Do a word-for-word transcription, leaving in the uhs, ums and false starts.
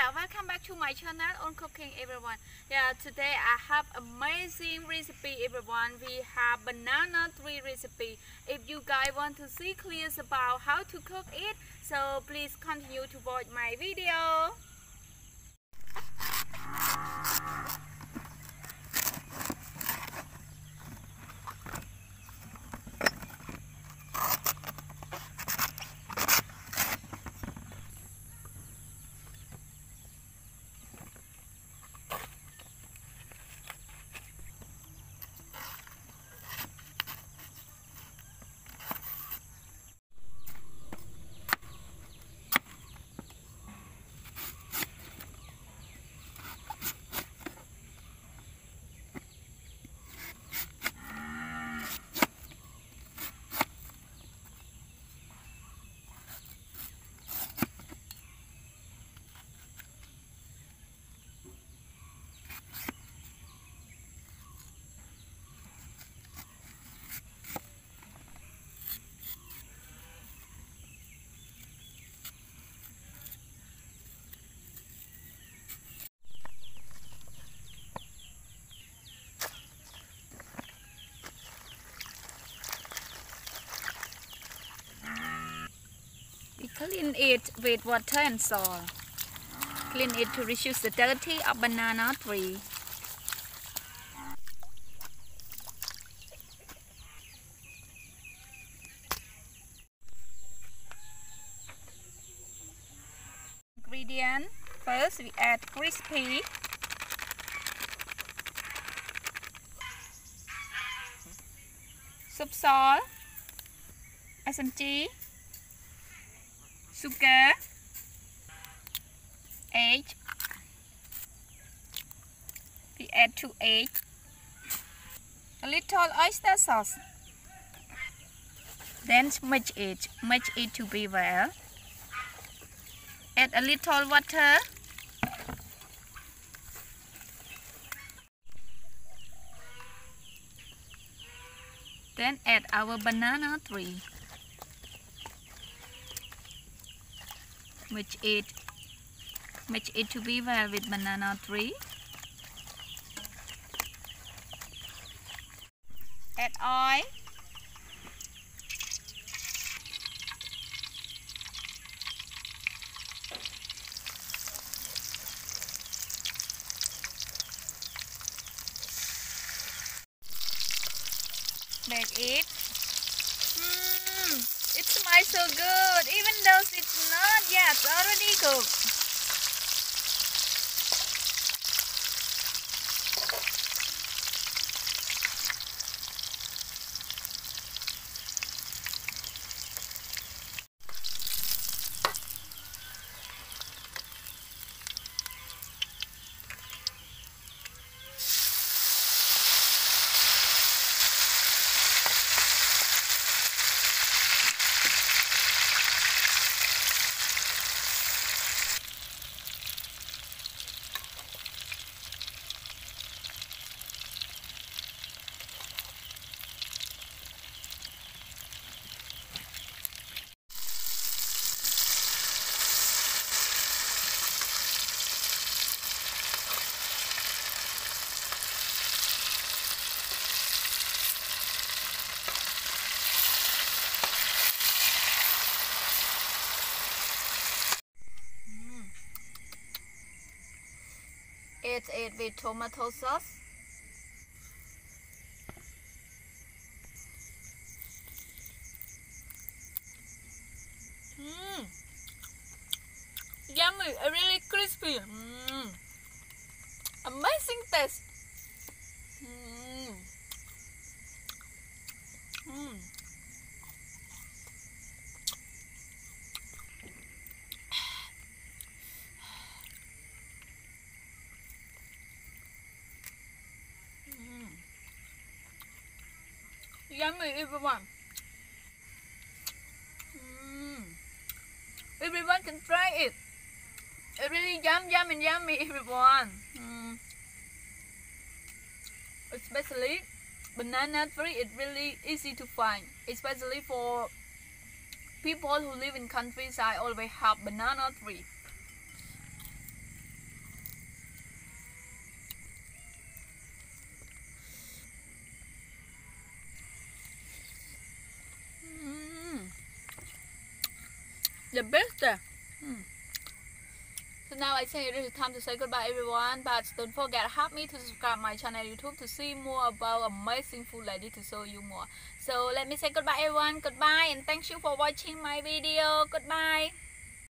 Yeah, welcome back to my channel on cooking, everyone. Yeah, today I have amazing recipe, everyone. We have banana tree recipe. If you guys want to see clear about how to cook it, so please continue to watch my video. Clean it with water and salt. Clean it to reduce the dirty of banana tree. Ingredient. First we add crispy, soup salt, S M G, sugar, egg. We add two eggs, a little oyster sauce. Then mix it, mix it to be well. Add a little water. Then add our banana tree. Mix it, mix it to be well with banana tree. Add oil. Make it. Mm, it smells so good, even though it's not yet already cooked. Eat it with tomato sauce. Mmm, yummy, really crispy. Mmm, amazing taste. Mmm, mmm. Yummy, everyone. Mm. Everyone can try it. It's really yum, yum, and yummy, everyone. Mm. Especially banana tree, it's really easy to find, especially for people who live in countryside. Always have banana tree. The best. Mm. So now I think it is time to say goodbye everyone, but don't forget help me to subscribe my channel YouTube to see more about amazing food like this to show you more. So let me say goodbye everyone, goodbye and thank you for watching my video. Goodbye.